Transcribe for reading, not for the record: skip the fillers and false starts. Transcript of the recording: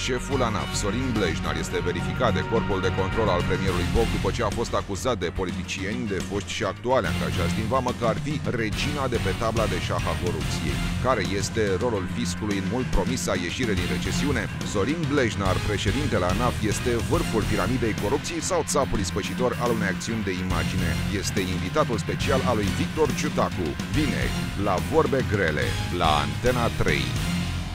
Șeful ANAF, Sorin Blejnar, este verificat de Corpul de Control al premierului Boc după ce a fost acuzat de politicieni, de foști și actuali angajați din vamă că ar fi regina de pe tabla de șah a corupției. Care este rolul fiscului în mult promisa ieșire din recesiune? Sorin Blejnar, președintele ANAF, este vârful piramidei corupției sau țapul ispășitor al unei acțiuni de imagine? Este invitatul special al lui Victor Ciutacu. Vineri, la Vorbe Grele, la Antena 3.